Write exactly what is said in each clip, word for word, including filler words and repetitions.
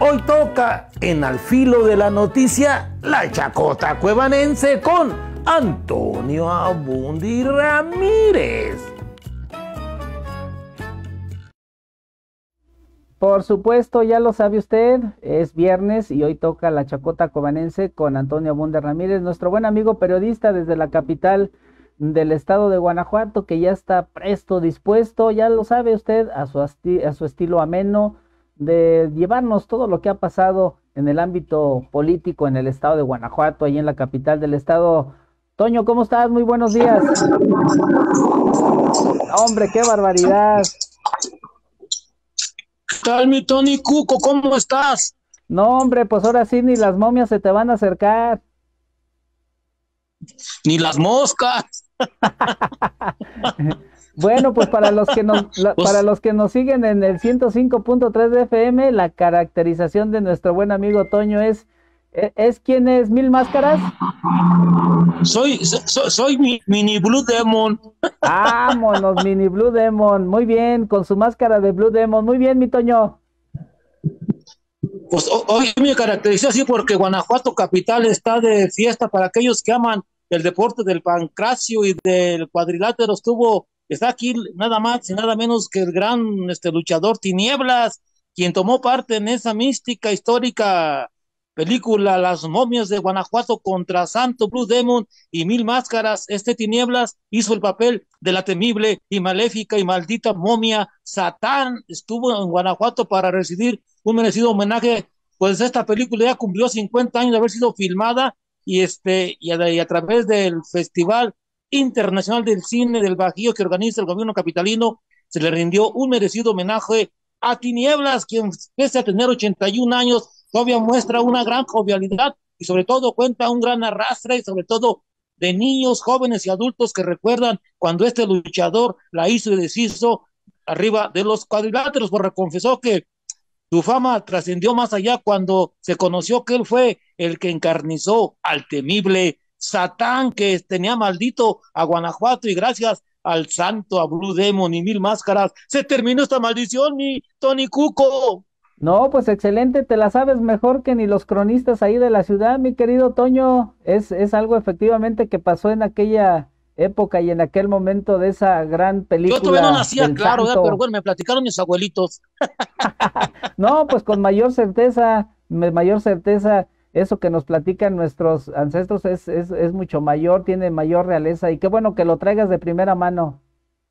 Hoy toca en Al Filo de la Noticia la chacota cuevanense con Antonio Abundi Ramírez. Por supuesto, ya lo sabe usted, es viernes y hoy toca la chacota cuevanense con Antonio Abundi Ramírez, nuestro buen amigo periodista desde la capital del estado de Guanajuato, que ya está presto, dispuesto, ya lo sabe usted, a su, asti- a su estilo ameno, de llevarnos todo lo que ha pasado en el ámbito político en el estado de Guanajuato, ahí en la capital del estado. Toño, ¿cómo estás? Muy buenos días. Hombre, qué barbaridad. ¿Qué tal, mi Tony Cuco? ¿Cómo estás? No, hombre, pues ahora sí ni las momias se te van a acercar. Ni las moscas. Bueno, pues para los que nos la- Pues, para los que nos siguen en el ciento cinco punto tres de F M, la caracterización de nuestro buen amigo Toño es es, es ¿quién es? ¿Mil Máscaras? soy, soy, soy mi mini Blue Demon. Vámonos, mini Blue Demon. Muy bien, con su máscara de Blue Demon. Muy bien, mi Toño. Pues ho- hoy me caracteriza así porque Guanajuato capital está de fiesta para aquellos que aman el deporte del pancracio y del cuadrilátero. Estuvo, está aquí nada más y nada menos que el gran este luchador Tinieblas, quien tomó parte en esa mística histórica película Las momias de Guanajuato contra Santo Blue Demon y Mil Máscaras. Este Tinieblas hizo el papel de la temible y maléfica y maldita momia Satán. Estuvo en Guanajuato para recibir un merecido homenaje, pues esta película ya cumplió cincuenta años de haber sido filmada y, este, y, a, y a través del Festival Internacional del Cine del Bajío que organiza el gobierno capitalino, se le rindió un merecido homenaje a Tinieblas, quien pese a tener ochenta y un años, todavía muestra una gran jovialidad y sobre todo cuenta un gran arrastre y sobre todo de niños, jóvenes y adultos que recuerdan cuando este luchador la hizo y deshizo arriba de los cuadriláteros, porque confesó que su fama trascendió más allá cuando se conoció que él fue el que encarnizó al temible Satán que tenía maldito a Guanajuato y gracias al santo, a Blue Demon y Mil Máscaras, se terminó esta maldición, mi Tony Cuco. No, pues excelente, te la sabes mejor que ni los cronistas ahí de la ciudad, mi querido Toño. Es, es algo efectivamente que pasó en aquella época y en aquel momento de esa gran Yo todavía no película nacía, del claro, ¿verdad? Pero Santo. bueno, me platicaron mis abuelitos. No, pues con mayor certeza, me- mayor certeza, eso que nos platican nuestros ancestros es, es, es mucho mayor, tiene mayor realeza y qué bueno que lo traigas de primera mano.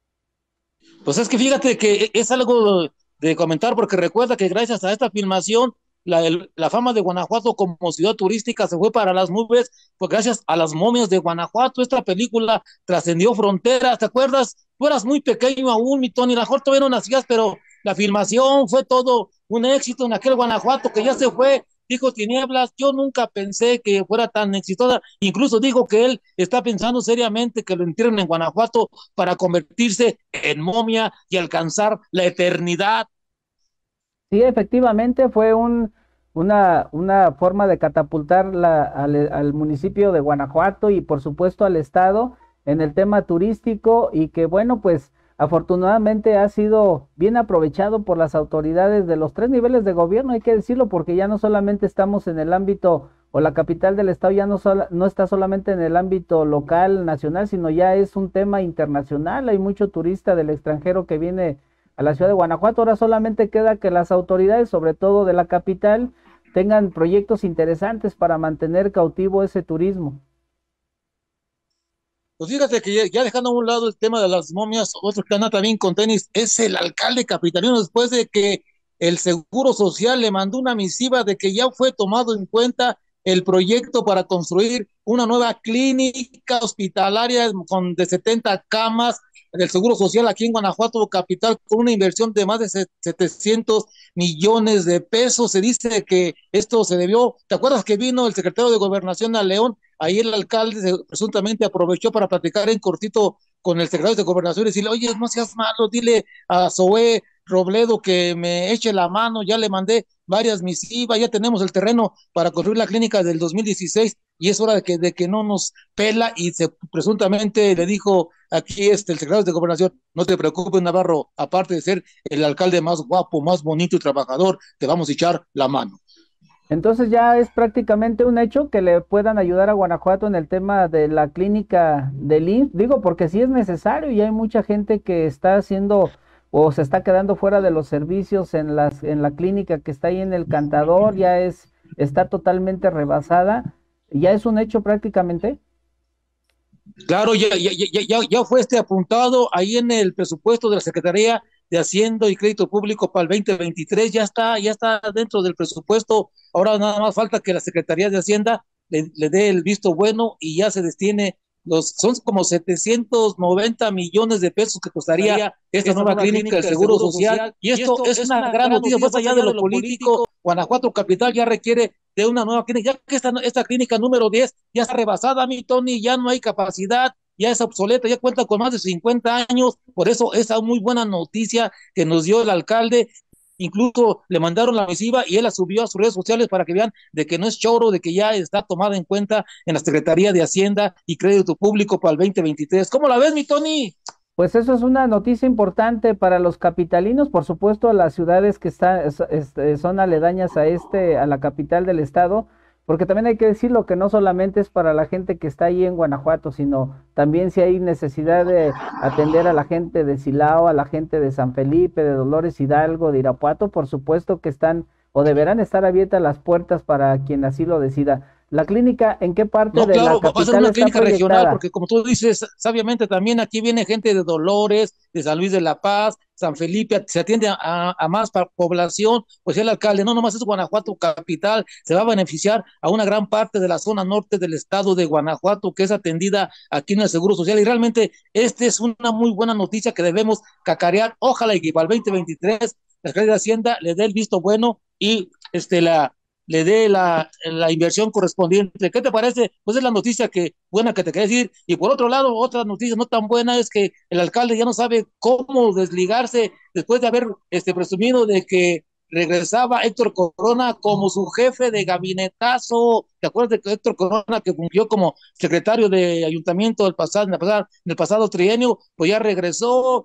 Pues es que fíjate que es algo de comentar porque recuerda que gracias a esta filmación la, el- la fama de Guanajuato como ciudad turística se fue para las nubes, pues gracias a las momias de Guanajuato esta película trascendió fronteras, ¿te acuerdas? Tú eras muy pequeño aún, mi Tony, a lo mejor todavía no nacías, pero la filmación fue todo un éxito en aquel Guanajuato que ya se fue, dijo Tinieblas, yo nunca pensé que fuera tan exitosa, incluso dijo que él está pensando seriamente que lo entierren en Guanajuato para convertirse en momia y alcanzar la eternidad. Sí, efectivamente fue un, una, una forma de catapultar la, al, al municipio de Guanajuato y por supuesto al estado en el tema turístico y que bueno, pues afortunadamente ha sido bien aprovechado por las autoridades de los tres niveles de gobierno, hay que decirlo, porque ya no solamente estamos en el ámbito o la capital del estado ya no, sola, no está solamente en el ámbito local, nacional, sino ya es un tema internacional, hay mucho turista del extranjero que viene a la ciudad de Guanajuato. Ahora solamente queda que las autoridades, sobre todo de la capital, tengan proyectos interesantes para mantener cautivo ese turismo. Pues fíjate que ya, ya dejando a un lado el tema de las momias, otro que anda también con tenis es el alcalde capitalino después de que el Seguro Social le mandó una misiva de que ya fue tomado en cuenta el proyecto para construir una nueva clínica hospitalaria con de setenta camas del Seguro Social aquí en Guanajuato capital con una inversión de más de setecientos millones de pesos. Se dice que esto se debió, ¿te acuerdas que vino el secretario de Gobernación a León? Ahí el alcalde se, presuntamente aprovechó para platicar en cortito con el secretario de Gobernación y decirle, oye, no seas malo, dile a Zoé Robledo que me eche la mano, ya le mandé varias misivas, ya tenemos el terreno para construir la clínica del dos mil dieciséis y es hora de que, de que no nos pela y se presuntamente le dijo aquí este, el secretario de Gobernación, no te preocupes Navarro, aparte de ser el alcalde más guapo, más bonito y trabajador, te vamos a echar la mano. Entonces ya es prácticamente un hecho que le puedan ayudar a Guanajuato en el tema de la clínica del I M S S. Digo, porque sí es necesario y hay mucha gente que está haciendo o se está quedando fuera de los servicios en las, en la clínica que está ahí en el Cantador, ya es, está totalmente rebasada. Ya es un hecho prácticamente. Claro, ya, ya, ya, ya, ya fue este apuntado ahí en el presupuesto de la Secretaría de Hacienda y Crédito Público para el veinte veintitrés, ya está, ya está dentro del presupuesto. Ahora nada más falta que la Secretaría de Hacienda le, le dé el visto bueno y ya se destine los, son como setecientos noventa millones de pesos que costaría esta nueva clínica del Seguro Social. Y esto es una gran noticia, más allá de lo político. Guanajuato Capital ya requiere de una nueva clínica, ya que esta, esta clínica número diez ya está rebasada, mi Tony, ya no hay capacidad, ya es obsoleta, ya cuenta con más de cincuenta años, por eso esa muy buena noticia que nos dio el alcalde, incluso le mandaron la misiva y él la subió a sus redes sociales para que vean de que no es choro, de que ya está tomada en cuenta en la Secretaría de Hacienda y Crédito Público para el veinte veintitrés. ¿Cómo la ves, mi Tony? Pues eso es una noticia importante para los capitalinos, por supuesto, las ciudades que están, son aledañas a este, a la capital del estado, porque también hay que decirlo que no solamente es para la gente que está ahí en Guanajuato, sino también si hay necesidad de atender a la gente de Silao, a la gente de San Felipe, de Dolores Hidalgo, de Irapuato, por supuesto que están o deberán estar abiertas las puertas para quien así lo decida. ¿La clínica en qué parte no, de claro, la capital va a ser una clínica proyectada? Regional, porque como tú dices, sabiamente también aquí viene gente de Dolores, de San Luis de la Paz, San Felipe, se atiende a, a más población, pues el alcalde, no nomás es Guanajuato Capital, se va a beneficiar a una gran parte de la zona norte del estado de Guanajuato, que es atendida aquí en el Seguro Social, y realmente esta es una muy buena noticia que debemos cacarear. Ojalá y que para el veinte veintitrés la Secretaría de Hacienda le dé el visto bueno y este la le dé la, la inversión correspondiente. ¿Qué te parece? Pues es la noticia que buena que te quería decir. Y por otro lado, otra noticia no tan buena es que el alcalde ya no sabe cómo desligarse después de haber este, presumido de que regresaba Héctor Corona como su jefe de gabinetazo. ¿Te acuerdas de Héctor Corona, que fungió como secretario de ayuntamiento del pasado, en, el pasado, en el pasado trienio? Pues ya regresó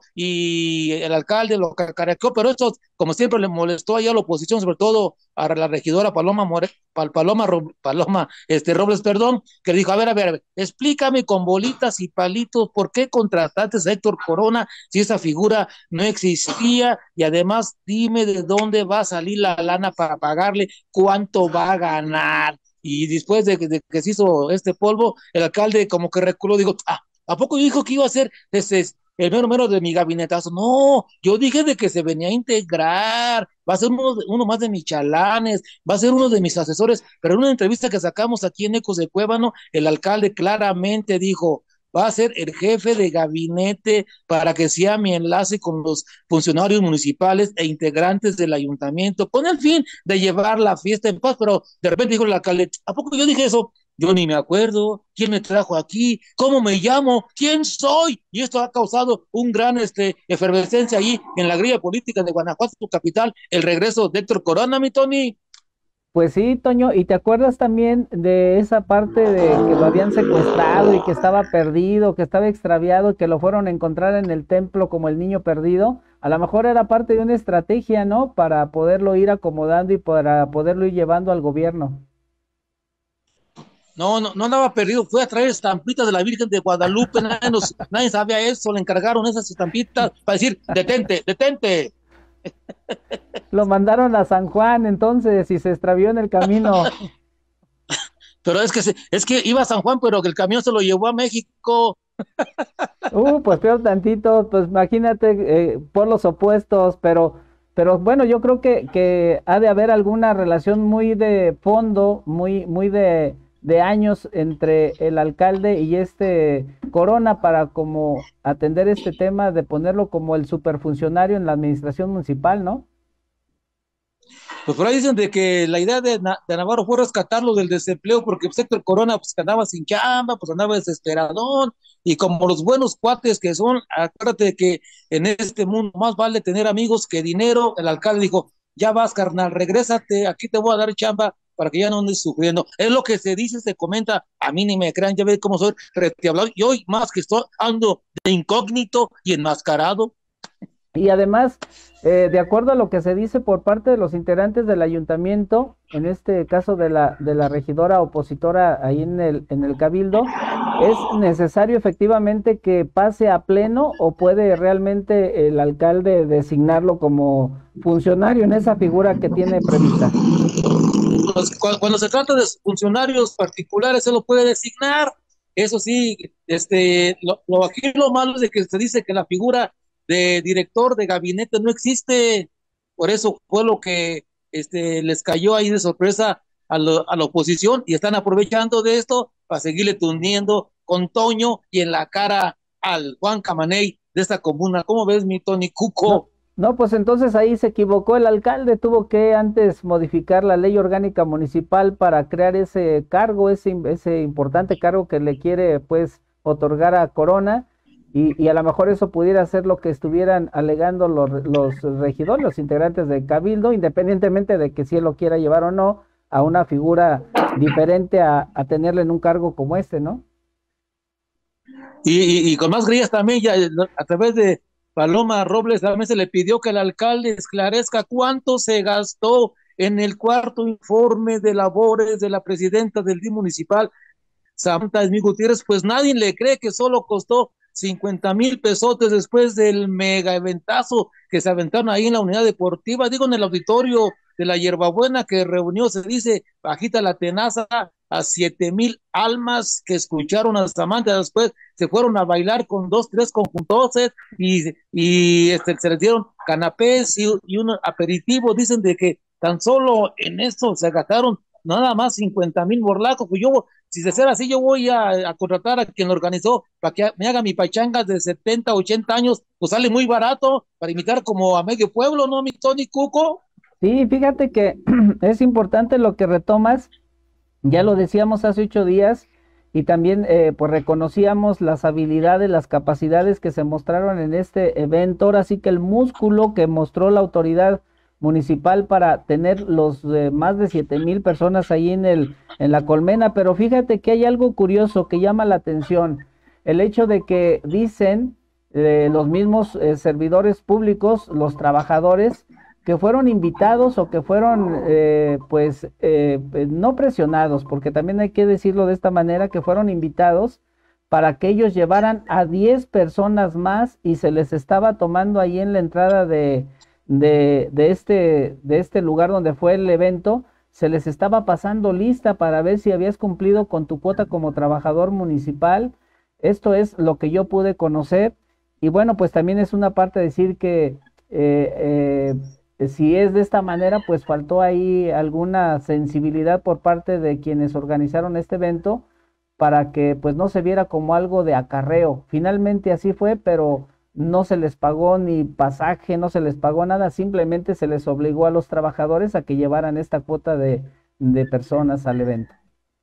y el alcalde lo cacareó, pero esto, como siempre, le molestó allá a la oposición, sobre todo a la regidora Paloma More, Pal, Paloma, Paloma este, Robles, perdón, que dijo, a ver, a ver, a ver, explícame con bolitas y palitos por qué contrataste a Héctor Corona si esa figura no existía, y además dime de dónde va a salir la lana para pagarle, cuánto va a ganar. Y después de, de que se hizo este polvo, el alcalde como que reculó, digo, ah, ¿a poco dijo que iba a ser ese, el mero mero de mi gabinetazo? No, yo dije de que se venía a integrar, va a ser uno, uno más de mis chalanes, va a ser uno de mis asesores, pero en una entrevista que sacamos aquí en Ecos de Cuébano, el alcalde claramente dijo, va a ser el jefe de gabinete para que sea mi enlace con los funcionarios municipales e integrantes del ayuntamiento, con el fin de llevar la fiesta en paz. Pero de repente dijo el alcalde, ¿a poco yo dije eso? Yo ni me acuerdo quién me trajo aquí, cómo me llamo, quién soy, y esto ha causado un gran este, efervescencia ahí en la grilla política de Guanajuato, su capital, el regreso de Héctor Corona, mi Tony. Pues sí, Toño, ¿y te acuerdas también de esa parte de que lo habían secuestrado y que estaba perdido, que estaba extraviado, que lo fueron a encontrar en el templo como el niño perdido? A lo mejor era parte de una estrategia, ¿no? Para poderlo ir acomodando y para poderlo ir llevando al gobierno. No, no, no andaba perdido, fue a traer estampitas de la Virgen de Guadalupe, nadie, nos, nadie sabía eso, le encargaron esas estampitas para decir, detente, detente. Lo mandaron a San Juan entonces y se extravió en el camino. Pero es que se, es que iba a San Juan, pero que el camión se lo llevó a México. Uh, pues peor tantito, pues imagínate eh, por los opuestos, pero, pero bueno, yo creo que, que ha de haber alguna relación muy de fondo, muy, muy de, de años entre el alcalde y este Corona para como atender este tema de ponerlo como el superfuncionario en la administración municipal, ¿no? Pues por ahí dicen de que la idea de, de Navarro fue rescatarlo del desempleo, porque pues, Héctor Corona pues andaba sin chamba, pues andaba desesperadón, y como los buenos cuates que son, acuérdate de que en este mundo más vale tener amigos que dinero. El alcalde dijo, ya vas carnal, regrésate, aquí te voy a dar chamba para que ya no andes sufriendo. Es lo que se dice, se comenta, a mí ni me crean, ya ven cómo soy retiablado, y hoy más que estoy ando de incógnito y enmascarado. Y además, eh, de acuerdo a lo que se dice por parte de los integrantes del ayuntamiento, en este caso de la, de la regidora opositora ahí en el, en el Cabildo, ¿es necesario efectivamente que pase a pleno o puede realmente el alcalde designarlo como funcionario en esa figura que tiene prevista? Los- cu- cuando se trata de funcionarios particulares, se lo puede designar. Eso sí, este, lo, lo, aquí lo malo es de que se dice que la figura de director de gabinete no existe. Por eso fue lo que este, les cayó ahí de sorpresa a, lo, a la oposición y están aprovechando de esto para seguirle tundiendo con Toño y en la cara al Juan Camaney de esta comuna. ¿Cómo ves, mi Tony No, Cuco? no, pues entonces ahí se equivocó el alcalde, tuvo que antes modificar la ley orgánica municipal para crear ese cargo, ese, im- ese importante cargo que le quiere pues otorgar a Corona, y, y a lo mejor eso pudiera ser lo que estuvieran alegando los, re- los regidores, los integrantes del Cabildo, independientemente de que si él lo quiera llevar o no a una figura diferente a, a tenerle en un cargo como este, ¿no? Y, y, y con más grillas también, ya a través de Paloma Robles, también se le pidió que el alcalde esclarezca cuánto se gastó en el cuarto informe de labores de la presidenta del D I M municipal, Samantha Esmí Gutiérrez. Pues nadie le cree que solo costó cincuenta mil pesotes después del mega eventazo que se aventaron ahí en la unidad deportiva, digo, en el auditorio de la Hierbabuena, que reunió, se dice, bajita la tenaza, a siete mil almas que escucharon a Samantha. Después se fueron a bailar con dos, tres conjuntos y, y este, se les dieron canapés y, y un aperitivo. Dicen de que tan solo en esto se gastaron nada más cincuenta mil borlacos. Pues yo, si de ser así, yo voy a, a contratar a quien lo organizó para que me haga mi pachanga de setenta, ochenta años, pues sale muy barato para imitar como a medio pueblo, ¿no, mi Tony Cuco? Sí, fíjate que es importante lo que retomas. Ya lo decíamos hace ocho días y también eh, pues reconocíamos las habilidades, las capacidades que se mostraron en este evento. Ahora sí que el músculo que mostró la autoridad municipal para tener los eh, más de siete mil personas ahí en el, en la colmena. Pero fíjate que hay algo curioso que llama la atención. El hecho de que dicen eh, los mismos eh, servidores públicos, los trabajadores, que fueron invitados o que fueron, eh, pues, eh, eh, no presionados, porque también hay que decirlo de esta manera, que fueron invitados para que ellos llevaran a diez personas más y se les estaba tomando ahí en la entrada de, de, de este, de este lugar donde fue el evento, se les estaba pasando lista para ver si habías cumplido con tu cuota como trabajador municipal. Esto es lo que yo pude conocer. Y bueno, pues también es una parte decir que eh, eh, si es de esta manera, pues faltó ahí alguna sensibilidad por parte de quienes organizaron este evento para que pues no se viera como algo de acarreo. Finalmente así fue, pero no se les pagó ni pasaje, no se les pagó nada, simplemente se les obligó a los trabajadores a que llevaran esta cuota de, de personas al evento.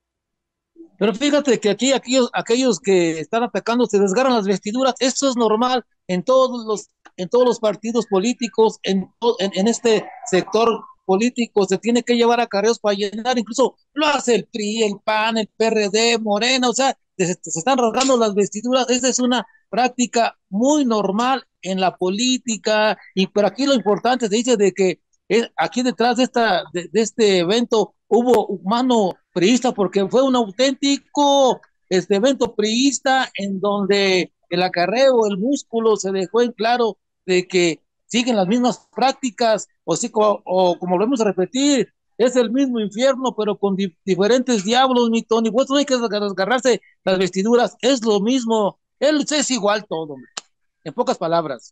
Pero fíjate que aquí aquellos, aquellos que están atacando se desgarran las vestiduras. Esto es normal en todos los, en todos los partidos políticos, en, en, en este sector político se tiene que llevar acarreos para llenar. Incluso lo hace el P R I, el P A N, el P R D, Morena. O sea, se, se están rasgando las vestiduras. Esa es una práctica muy normal en la política. Y pero aquí lo importante se dice de que eh, aquí detrás de, esta, de, de este evento hubo mano priista, porque fue un auténtico este evento priista en donde el acarreo, el músculo se dejó en claro de que siguen las mismas prácticas, o, sí, o, o como volvemos a repetir, es el mismo infierno, pero con di diferentes diablos, mi Tony. Pues no hay que desgarrarse las vestiduras, es lo mismo, él es igual todo, en pocas palabras.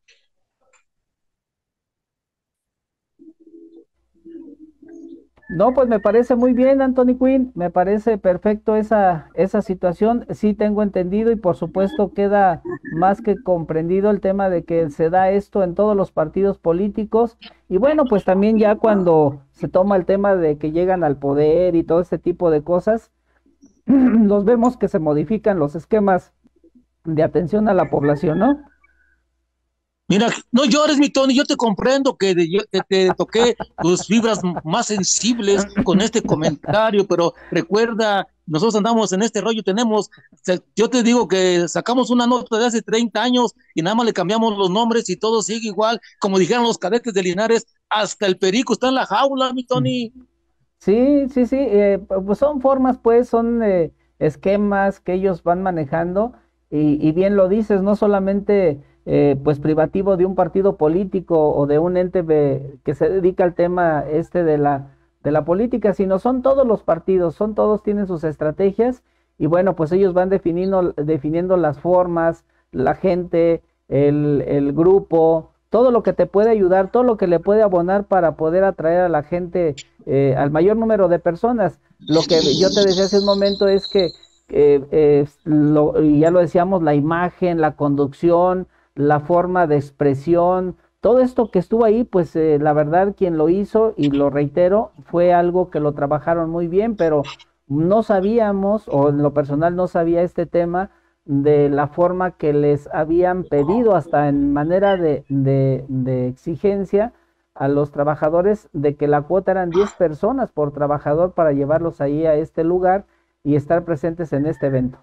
No, pues me parece muy bien, Anthony Quinn, me parece perfecto esa, esa situación, sí tengo entendido y por supuesto queda más que comprendido el tema de que se da esto en todos los partidos políticos y bueno, pues también ya cuando se toma el tema de que llegan al poder y todo este tipo de cosas, los vemos que se modifican los esquemas de atención a la población, ¿no? Mira, no llores, mi Tony, yo te comprendo que de- yo te, te toqué tus fibras m- más sensibles con este comentario, pero recuerda, nosotros andamos en este rollo, tenemos, se- yo te digo que sacamos una nota de hace treinta años y nada más le cambiamos los nombres y todo sigue igual, como dijeron los cadetes de Linares, hasta el perico está en la jaula, mi Tony. Sí, sí, sí, eh, pu- pues son formas, pues, son eh, esquemas que ellos van manejando y, y bien lo dices, no solamente eh, pues privativo de un partido político o de un ente ve- que se dedica al tema este de la, de la política, sino son todos los partidos, son todos tienen sus estrategias y bueno, pues ellos van definiendo, definiendo las formas, la gente, el, el grupo, todo lo que te puede ayudar, todo lo que le puede abonar para poder atraer a la gente eh, al mayor número de personas. Lo que yo te decía hace un momento es que, eh, eh, lo, y ya lo decíamos, la imagen, la conducción, la forma de expresión, todo esto que estuvo ahí, pues eh, la verdad quien lo hizo, y lo reitero, fue algo que lo trabajaron muy bien, pero no sabíamos, o en lo personal no sabía este tema de la forma que les habían pedido hasta en manera de, de, de exigencia a los trabajadores de que la cuota eran diez personas por trabajador para llevarlos ahí a este lugar y estar presentes en este evento.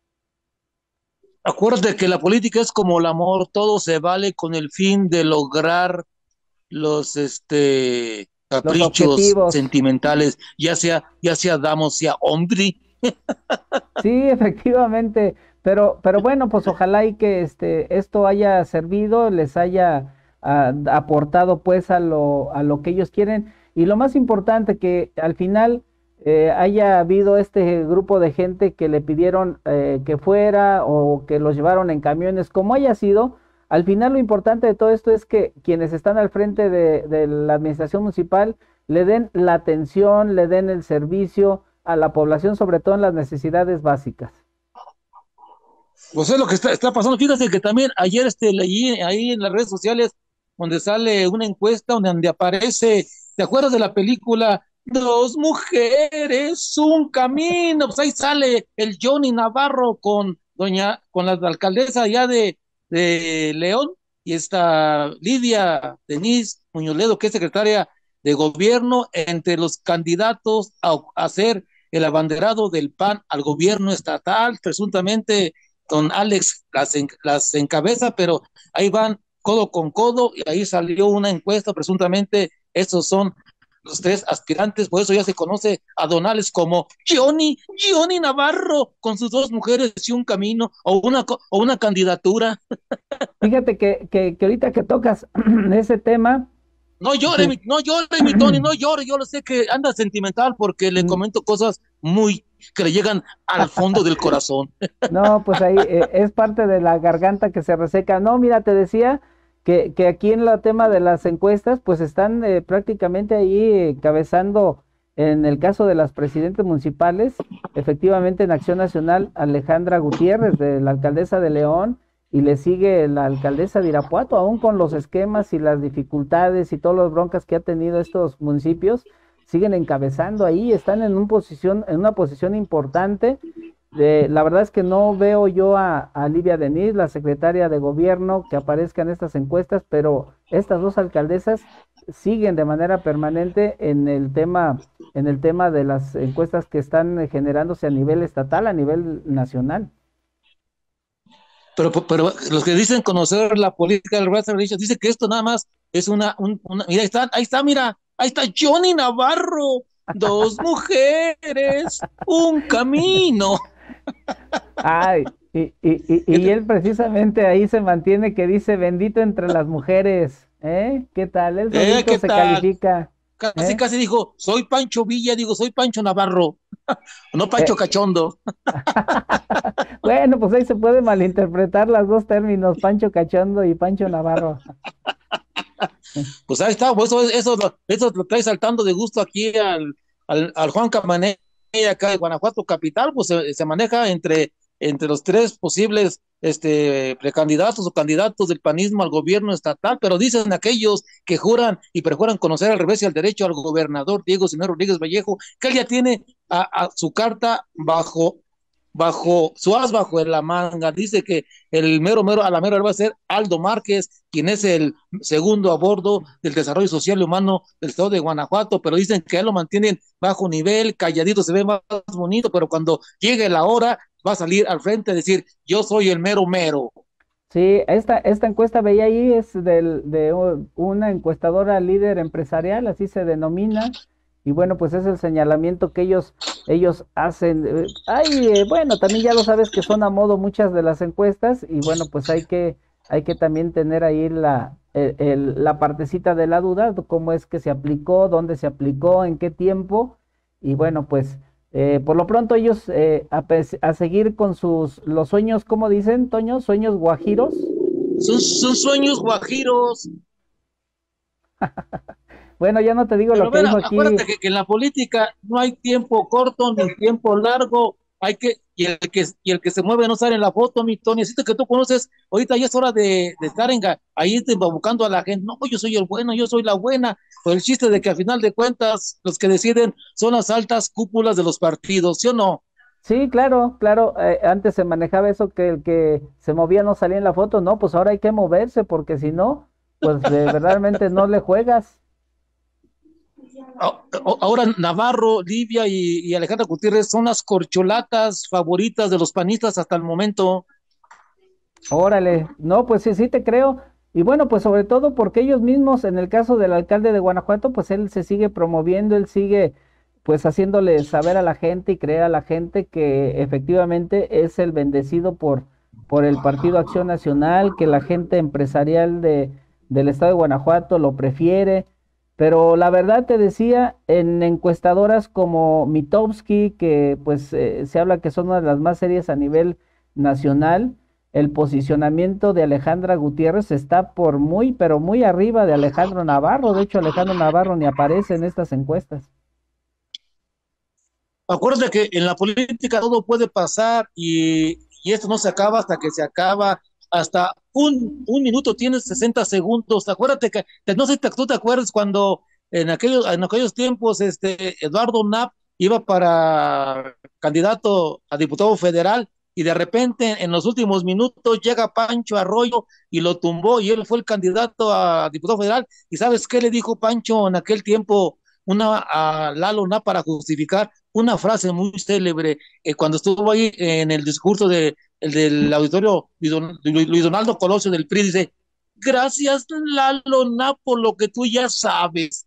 Acuérdate que la política es como el amor, todo se vale con el fin de lograr los este Los caprichos objetivos. sentimentales, ya sea, ya sea damos, sea hombre. Sí, efectivamente, pero, pero bueno, pues ojalá y que este, esto haya servido, les haya ah, aportado pues a lo, a lo que ellos quieren y lo más importante que al final eh, haya habido este grupo de gente que le pidieron eh, que fuera o que los llevaron en camiones, como haya sido, al final lo importante de todo esto es que quienes están al frente de, de la administración municipal le den la atención, le den el servicio a la población, sobre todo en las necesidades básicas. Pues es lo que está, está pasando. Fíjate que también ayer este, leí ahí en las redes sociales donde sale una encuesta donde, donde aparece, ¿te acuerdas de la película Dos mujeres, un camino? Pues ahí sale el Johnny Navarro con doña, con la alcaldesa allá de, de León y esta Lidia Denise Muñoz Ledo, que es secretaria de gobierno, entre los candidatos a, a hacer el abanderado del P A N al gobierno estatal, presuntamente don Alex las, en, las encabeza, pero ahí van codo con codo y ahí salió una encuesta, presuntamente estos son los tres aspirantes, por eso ya se conoce a don Alex como Johnny, Johnny Navarro, con sus dos mujeres y un camino, o una, o una candidatura. Fíjate que, que, que ahorita que tocas ese tema, No llore, sí, mi, no llore, mi Tony, no llore, yo lo sé que anda sentimental porque le comento cosas muy que le llegan al fondo del corazón. no, pues ahí eh, es parte de la garganta que se reseca. No, mira, te decía que, que aquí en el tema de las encuestas, pues están eh, prácticamente ahí encabezando, en el caso de las presidentes municipales, efectivamente en Acción Nacional, Alejandra Gutiérrez, de la alcaldesa de León, y le sigue la alcaldesa de Irapuato, aún con los esquemas y las dificultades y todas las broncas que ha tenido estos municipios, siguen encabezando ahí, están en un posición, en una posición importante. De, la verdad es que no veo yo a, a Livia Denis, la secretaria de gobierno, que aparezca en estas encuestas, pero estas dos alcaldesas siguen de manera permanente en el tema, en el tema de las encuestas que están generándose a nivel estatal, a nivel nacional. Pero, pero los que dicen conocer la política del Raza dicen que esto nada más es una, un, una, mira, ahí está, ahí está, mira, ahí está Johnny Navarro, dos mujeres, un camino. Ay, y, y, y, y él precisamente ahí se mantiene que dice bendito entre las mujeres, ¿eh? ¿Qué tal? Él ¿Eh? solito ¿Qué se tal? califica, Casi, ¿eh? casi dijo, soy Pancho Villa, digo, soy Pancho Navarro, no Pancho Eh, Cachondo. Bueno, pues ahí se puede malinterpretar los dos términos, Pancho Cachondo y Pancho Navarro. Pues ahí está, pues eso, eso, eso lo trae saltando de gusto aquí al, al, al Juan Camaney, acá de Guanajuato Capital, pues se, se maneja entre, entre los tres posibles este, precandidatos o candidatos del panismo al gobierno estatal, pero dicen aquellos que juran y perjuran conocer al revés y al derecho al gobernador Diego Sinero Rodríguez Vallejo, que él ya tiene a, a su carta bajo bajo su as bajo la manga. Dice que el mero mero a la mera hora va a ser Aldo Márquez, quien es el segundo a bordo del desarrollo social y humano del estado de Guanajuato, pero dicen que él lo mantienen bajo nivel, calladito, se ve más bonito, pero cuando llegue la hora va a salir al frente a decir, yo soy el mero mero. Sí, esta, esta encuesta veía ahí es del, de u- una encuestadora líder empresarial, así se denomina, y bueno, pues es el señalamiento que ellos, ellos hacen. Eh, Hay, eh, bueno, también ya lo sabes que son a modo muchas de las encuestas, y bueno, pues hay que, hay que también tener ahí la, el- el- la partecita de la duda, de cómo es que se aplicó, dónde se aplicó, en qué tiempo, y bueno, pues eh, por lo pronto ellos eh, a, pes- a seguir con sus, los sueños, ¿cómo dicen, Toño? Sueños guajiros. Son, son sueños guajiros. Bueno, ya no te digo lo Pero que ver, dijo aquí. acuérdate que, que en la política no hay tiempo corto ni tiempo largo, hay que, y el que, y el que se mueve no sale en la foto, mi Tony, así que tú conoces, ahorita ya es hora de, de estar en, ga- ahí te- buscando a la gente, no, yo soy el bueno, yo soy la buena, pues el chiste de que al final de cuentas los que deciden son las altas cúpulas de los partidos, ¿sí o no? Sí, claro, claro. Eh, antes se manejaba eso que el que se movía no salía en la foto. No, pues ahora hay que moverse porque si no, pues de, verdaderamente no le juegas. A- a- Ahora Navarro, Livia y, y Alejandra Gutiérrez son las corcholatas favoritas de los panistas hasta el momento. Órale, no, pues sí, sí te creo. Y bueno, pues sobre todo porque ellos mismos, en el caso del alcalde de Guanajuato, pues él se sigue promoviendo, él sigue pues haciéndole saber a la gente y creer a la gente que efectivamente es el bendecido por, por el Partido Acción Nacional, que la gente empresarial de, del estado de Guanajuato lo prefiere. Pero la verdad te decía, en encuestadoras como Mitowski, que pues eh, se habla que son una de las más serias a nivel nacional, el posicionamiento de Alejandra Gutiérrez está por muy, pero muy arriba de Alejandro Navarro. De hecho, Alejandro Navarro ni aparece en estas encuestas. Acuérdate que en la política todo puede pasar y, y esto no se acaba hasta que se acaba. Hasta un, un minuto tienes sesenta segundos. Acuérdate que, te- no sé si te- tú te acuerdas cuando en aquellos, en aquellos tiempos este, Eduardo Knapp iba para candidato a diputado federal y de repente en los últimos minutos llega Pancho Arroyo y lo tumbó y él fue el candidato a diputado federal. ¿Y sabes qué le dijo Pancho en aquel tiempo una, a Lalo Knapp para justificar? Una frase muy célebre eh, cuando estuvo ahí en el discurso de, el del auditorio Luis Donaldo Colosio del P R I, dice, gracias Lalo Knapp por lo que tú ya sabes.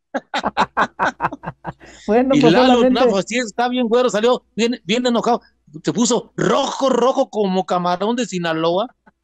Bueno, Y pues Lalo Knapp, solamente, así está bien güero, salió bien, bien enojado, se puso rojo, rojo como camarón de Sinaloa.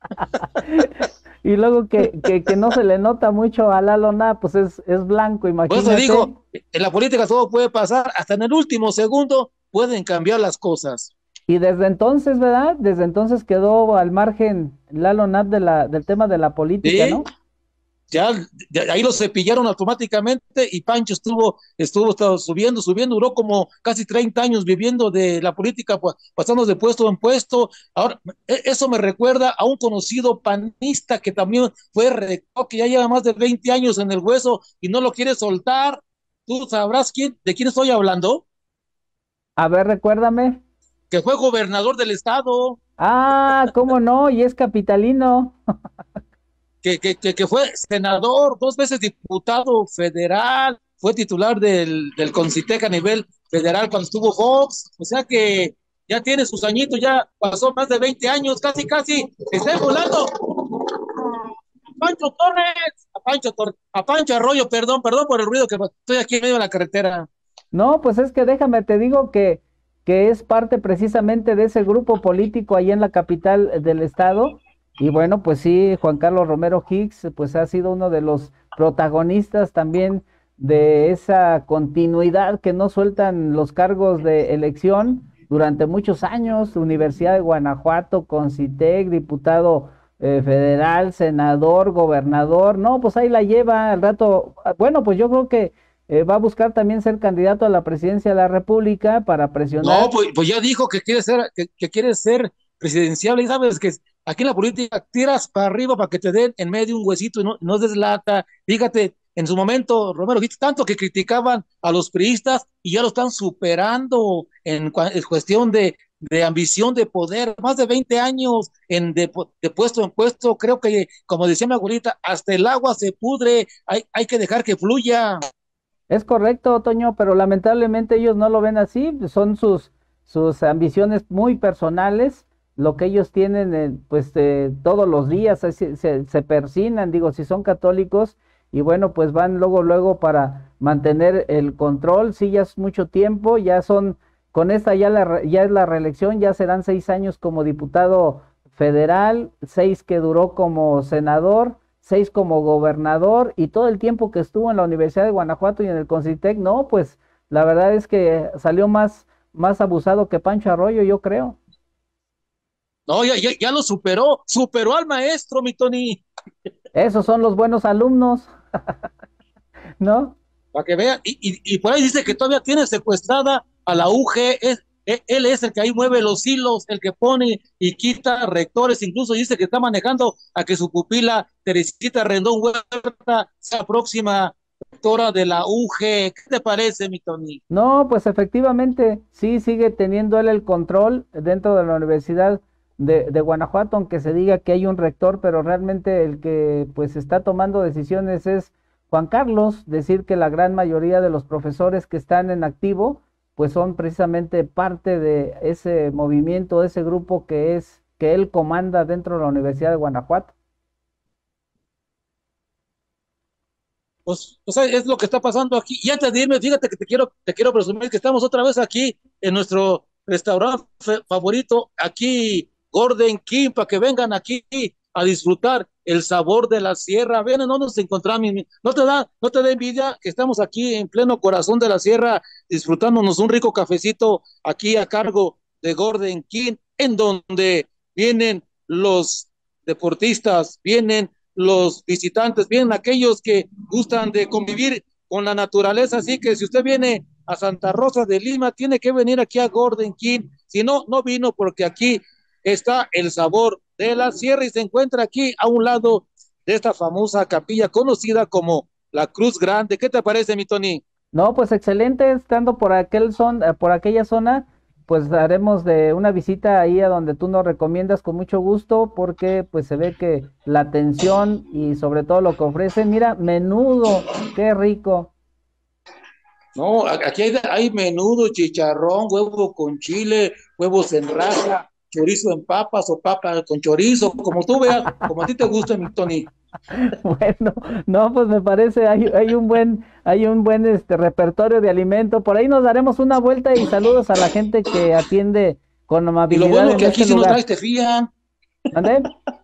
y luego que, que, que no se le nota mucho a Lalo Lona, pues es, es blanco, Por eso imagínate. digo, en la política todo puede pasar, hasta en el último segundo pueden cambiar las cosas. Y desde entonces, ¿verdad? Desde entonces quedó al margen Lalo Nat de la, del tema de la política, ¿Sí? ¿no? Ya, ya, ahí lo cepillaron automáticamente y Pancho estuvo, estuvo, estuvo subiendo, subiendo, duró como casi treinta años viviendo de la política, pues, pasando de puesto en puesto. Ahora, e, eso me recuerda a un conocido panista que también fue rector, que ya lleva más de veinte años en el hueso y no lo quiere soltar. Tú sabrás quién, de quién estoy hablando, A ver, recuérdame. que fue gobernador del estado, Ah, ¿cómo no? Y es capitalino. que, que, que, que fue senador, dos veces diputado federal, fue titular del, del Concitec a nivel federal cuando estuvo Fox, o sea que ya tiene sus añitos, ya pasó más de veinte años, casi, casi, está volando. A Pancho Torres, a Pancho Torres, a Pancho Arroyo, perdón, perdón por el ruido que estoy aquí en medio de la carretera. No, pues es que déjame, te digo que, que es parte precisamente de ese grupo político ahí en la capital del estado. Y bueno, pues sí, Juan Carlos Romero Hicks, pues ha sido uno de los protagonistas también de esa continuidad que no sueltan los cargos de elección durante muchos años, Universidad de Guanajuato, Concitec, diputado eh, federal, senador, gobernador. No, pues ahí la lleva al rato. Ah, bueno, pues yo creo que eh, va a buscar también ser candidato a la presidencia de la República para No, presionar. pues, pues ya dijo que quiere ser, que, que quiere ser presidencial, y sabes que aquí en la política tiras para arriba para que te den en medio un huesito y no, no deslata. Fíjate, en su momento, Romero Hitz, tanto que criticaban a los priistas y ya lo están superando en, cua- en cuestión de, de ambición de poder, más de veinte años en de, de puesto en puesto, creo que, como decía mi abuelita, hasta el agua se pudre, hay, hay que dejar que fluya. Es correcto, Toño, pero lamentablemente ellos no lo ven así, son sus, sus ambiciones muy personales, lo que ellos tienen eh, pues eh, todos los días, eh, se, se, se persignan, digo, si son católicos, y bueno, pues van luego, luego para mantener el control, sí, ya es mucho tiempo, ya son, con esta ya, la, ya es la reelección, ya serán seis años como diputado federal, seis que duró como senador, seis como gobernador y todo el tiempo que estuvo en la Universidad de Guanajuato y en el Concitec, no, pues la verdad es que salió más, más abusado que Pancho Arroyo, yo creo. No, ya, ya, ya lo superó, superó al maestro, mi Tony. Esos son los buenos alumnos, ¿no? Para que vean, y, y, y por ahí dice que todavía tiene secuestrada a la U G, es, es, él es el que ahí mueve los hilos, el que pone y quita rectores, incluso dice que está manejando a que su pupila Teresita Rendón Huerta sea próxima rectora de la U G. ¿Qué te parece, mi Tony? No, pues efectivamente, sí sigue teniendo él el control dentro de la Universidad de, de Guanajuato, aunque se diga que hay un rector, pero realmente el que pues está tomando decisiones es Juan Carlos, decir que la gran mayoría de los profesores que están en activo, pues son precisamente parte de ese movimiento, ese grupo que es, que él comanda dentro de la Universidad de Guanajuato. Pues, pues es lo que está pasando aquí. Y antes de irme, fíjate que te quiero, te quiero presumir que estamos otra vez aquí en nuestro restaurante favorito, aquí Gordon King, para que vengan aquí a disfrutar el sabor de la sierra. Ven, no nos encontramos, no te da, no te da envidia que estamos aquí en pleno corazón de la sierra, disfrutándonos un rico cafecito aquí a cargo de Gordon King, en donde vienen los deportistas, vienen los visitantes, vienen aquellos que gustan de convivir con la naturaleza, así que si usted viene a Santa Rosa de Lima, tiene que venir aquí a Gordon King, si no, no vino porque aquí está el sabor de la sierra y se encuentra aquí a un lado de esta famosa capilla conocida como la Cruz Grande. ¿Qué te parece, mi Tony? No, pues excelente, estando por aquel son, eh, por aquella zona, pues haremos de una visita ahí a donde tú nos recomiendas con mucho gusto, porque pues se ve que la atención y sobre todo lo que ofrecen, mira, menudo, qué rico. No, aquí hay, hay menudo, chicharrón, huevo con chile, huevos en raja, chorizo en papas o papa con chorizo, como tú veas, como a ti te gusta, mi Tony. Bueno, no, pues me parece, hay, hay un buen, hay un buen este repertorio de alimento. Por ahí nos daremos una vuelta y saludos a la gente que atiende con Y lo amabilidad bueno en que aquí este si nos lugar. traes te fían. ¿Mande?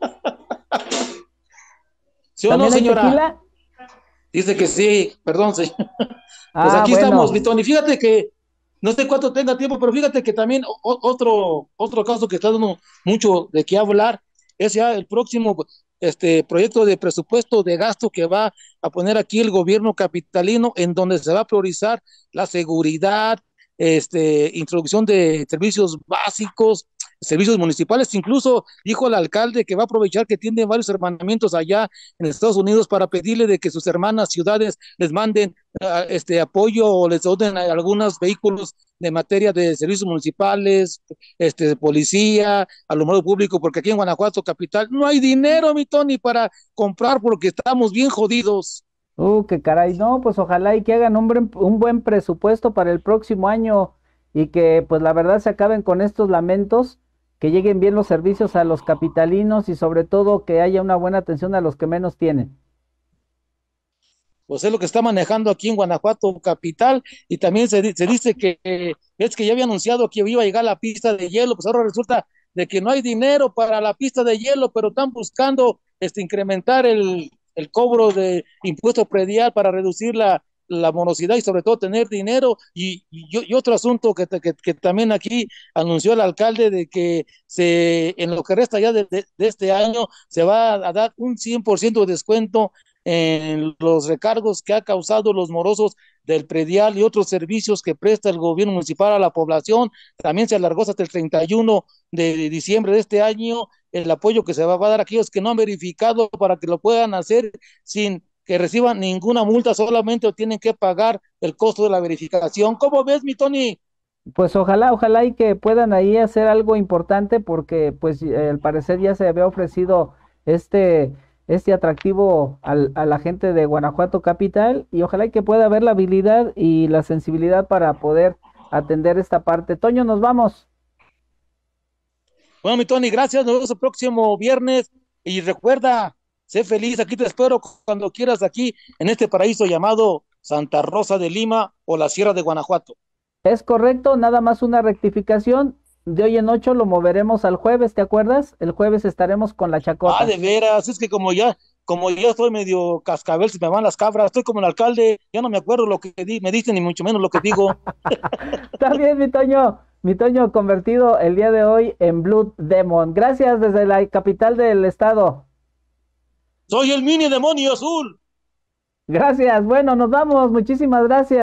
¿Sí o no, ¿También hay señora? tequila? Dice que sí, perdón, señor. Pues Ah, aquí estamos, mi bueno. Tony. Fíjate que, no sé cuánto tenga tiempo, pero fíjate que también o- otro, otro caso que está dando mucho de qué hablar es ya el próximo este, proyecto de presupuesto de gasto que va a poner aquí el gobierno capitalino, en donde se va a priorizar la seguridad, este, introducción de servicios básicos, servicios municipales. Incluso dijo el alcalde que va a aprovechar que tiene varios hermanamientos allá en Estados Unidos para pedirle de que sus hermanas ciudades les manden uh, este apoyo o les donen algunos vehículos de materia de servicios municipales, este, de policía, alumbrado público, porque aquí en Guanajuato capital no hay dinero, mi Tony, para comprar porque estamos bien jodidos. Uh, qué caray, no, pues ojalá y que hagan un buen, un buen presupuesto para el próximo año y que pues la verdad se acaben con estos lamentos, que lleguen bien los servicios a los capitalinos y sobre todo que haya una buena atención a los que menos tienen. Pues es lo que está manejando aquí en Guanajuato capital, y también se, se dice que eh, es que ya había anunciado que iba a llegar la pista de hielo, pues ahora resulta de que no hay dinero para la pista de hielo, pero están buscando este, incrementar el, el cobro de impuesto predial para reducir la, la morosidad y sobre todo tener dinero. Y, y, y otro asunto que, que, que, también aquí anunció el alcalde de que se, en lo que resta ya de, de, de este año se va a dar un cien por ciento de descuento en los recargos que ha causado los morosos del predial y otros servicios que presta el gobierno municipal a la población. También se alargó hasta el treinta y uno de diciembre de este año el apoyo que se va a dar a aquellos que no han verificado para que lo puedan hacer sin que reciban ninguna multa, solamente tienen que pagar el costo de la verificación. ¿Cómo ves, mi Tony? Pues ojalá, ojalá y que puedan ahí hacer algo importante porque pues eh, al parecer ya se había ofrecido este, este atractivo al- a la gente de Guanajuato Capital y ojalá y que pueda haber la habilidad y la sensibilidad para poder atender esta parte. Toño, nos vamos. Bueno, mi Tony, gracias. Nos vemos el próximo viernes. Y recuerda, sé feliz. Aquí te espero cuando quieras, aquí en este paraíso llamado Santa Rosa de Lima o la Sierra de Guanajuato. Es correcto, nada más una rectificación. De hoy en ocho lo moveremos al jueves, ¿te acuerdas? El jueves estaremos con la Ah, chacota. de veras. Es que como ya, como ya estoy medio cascabel, se me van las cabras. Estoy como el alcalde. Ya no me acuerdo lo que di- me dicen, ni mucho menos lo que digo. Está bien, mi Toño. Mi Toño convertido el día de hoy en Blood Demon. Gracias desde la capital del estado. Soy el mini demonio azul. Gracias. Bueno, nos vamos. Muchísimas gracias.